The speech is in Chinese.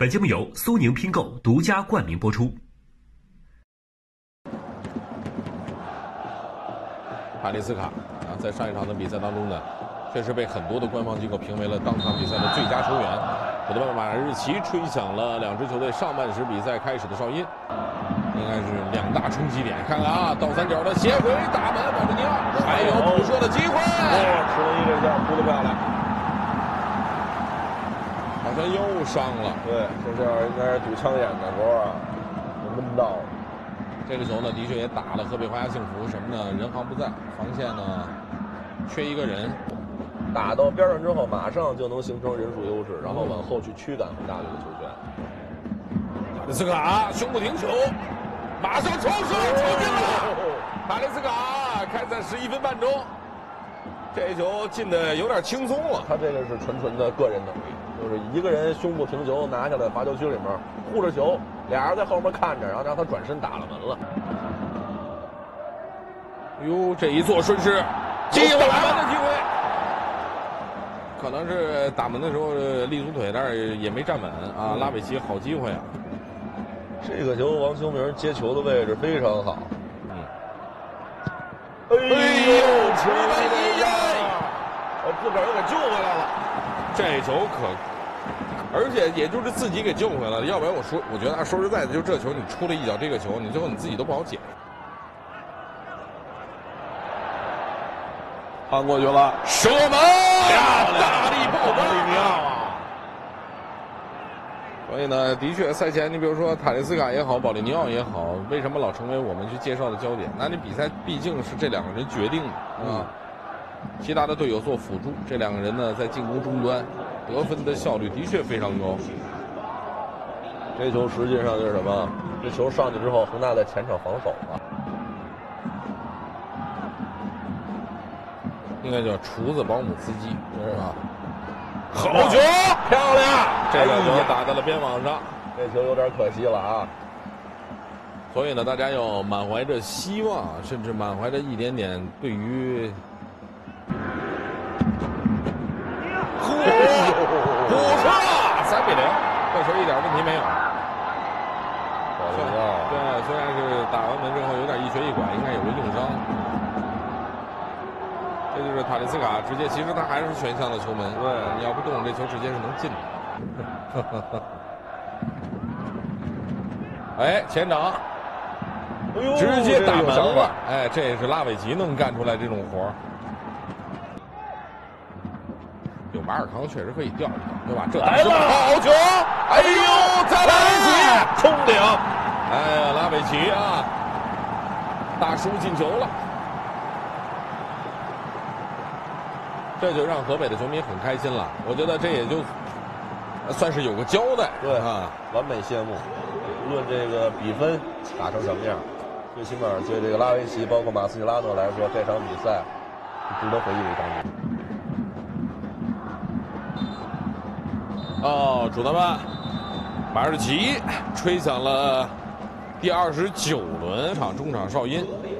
本节目由苏宁拼购独家冠名播出。 塔利斯卡啊，在上一场的比赛当中呢，确实被很多的官方机构评为了当场比赛的最佳球员。古德马日奇吹响了两支球队上半时比赛开始的哨音，应该是两大冲击点。看看啊，倒三角的斜回打门，保利尼奥还有补射的机会。 10-1这下扑得漂亮， 好像又伤了。 对，这下应该是堵枪眼的时候啊，就闷到了。 这个球呢，的确也打了河北华夏幸福，什么呢？人航不在，防线呢缺一个人。 打到边上之后，马上就能形成人数优势，然后往后去驱赶恒大队的球权。 塔利斯卡胸部停球，马上抽射球进了。塔利斯卡开赛11分半钟，这一球进的有点轻松了。 他这个是纯的个人能力，就是一个人胸部停球拿下来罚球区里面护着球，俩人在后面看着，然后让他转身打了门了。 哟，这一做顺势，进了打门的机会。可能是打门的时候立足腿，但是也没站稳啊。拉维奇好机会啊！ 这个球王秋明接球的位置非常好。哎呦，球自个儿又给救回来了。 这球而且也就是自己给救回来了，要不然我觉得说实在的，就这球你出了一脚这个球，你最后你自己都不好捡。 翻过去了， 射门，大力爆门， 保利尼奥啊！ 所以呢，的确，赛前你比如说塔利斯卡也好，保利尼奥也好，为什么老成为我们去介绍的焦点？那你比赛毕竟是这两个人决定的啊，其他的队友做辅助，这两个人呢在进攻终端得分的效率的确非常高。 这球实际上就是什么？这球上去之后，恒大在前场防守啊。 应该叫厨子保姆司机是吧？好球， 漂亮！ 这个球打在了边网上， 这球有点可惜了啊。 所以呢，大家要满怀着希望，甚至满怀着一点点对于补射3-0，这球一点问题没有。对，虽然是打完门之后有点一瘸一拐，应该有个硬伤。这就是塔利斯卡直接，其实他还是全向的球门。 对， 你要不动这球直接是能进的。哎，前掌，直接打门了。哎，这也是拉维奇能干出来这种活儿。有马尔康确实可以吊一吊，对吧？这来了，好球！哎呦，再来一起冲顶！ 哎呀，拉维奇啊，大叔进球了。这就让河北的球迷很开心了，我觉得这也就算是有个交代。 对啊， 完美谢幕。无论这个比分打成什么样，最起码对这个拉维奇，包括马斯切拉诺来说，这场比赛是值得回忆的一场比赛。 哦，主裁判马日奇吹响了第29轮中场哨音。